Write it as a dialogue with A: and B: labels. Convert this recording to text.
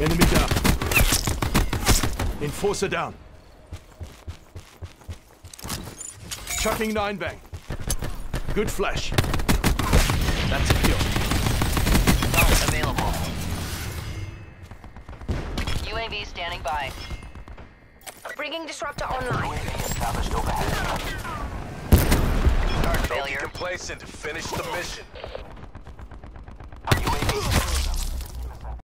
A: Enemy down. Enforcer down. Chucking 9-bang. Good flash. That's a kill.
B: Vault available. UAV standing by.
C: Bringing disruptor online.
B: Established overhead.
D: Target
B: Failure.
D: complacent. Finish the mission.